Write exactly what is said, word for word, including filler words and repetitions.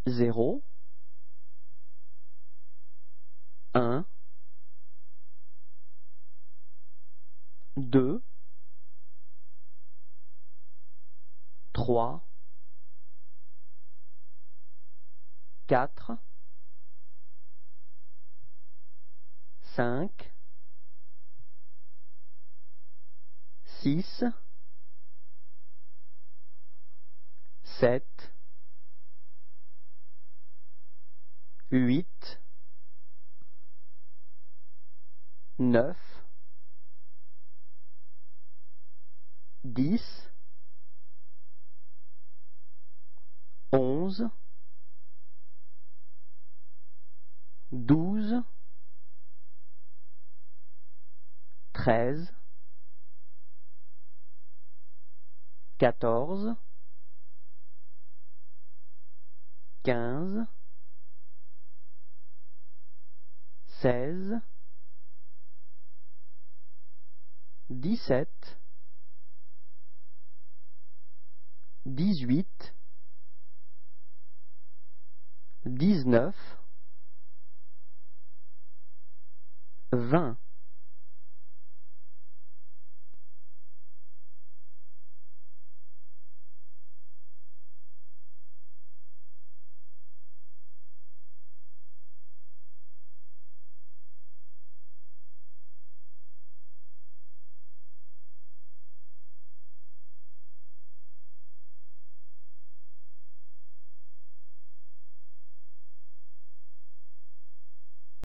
zéro, un, deux, trois, quatre, cinq, six, sept, huit, neuf, dix, onze, douze, treize, quatorze, quinze, seize, dix-sept, dix-huit, dix-neuf, vingt.